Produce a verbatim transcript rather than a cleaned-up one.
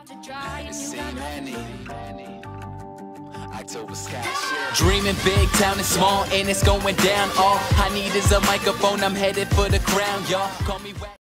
Dreaming big, town is small, and it's going down. All I need is a microphone, I'm headed for the crown, y'all. Call me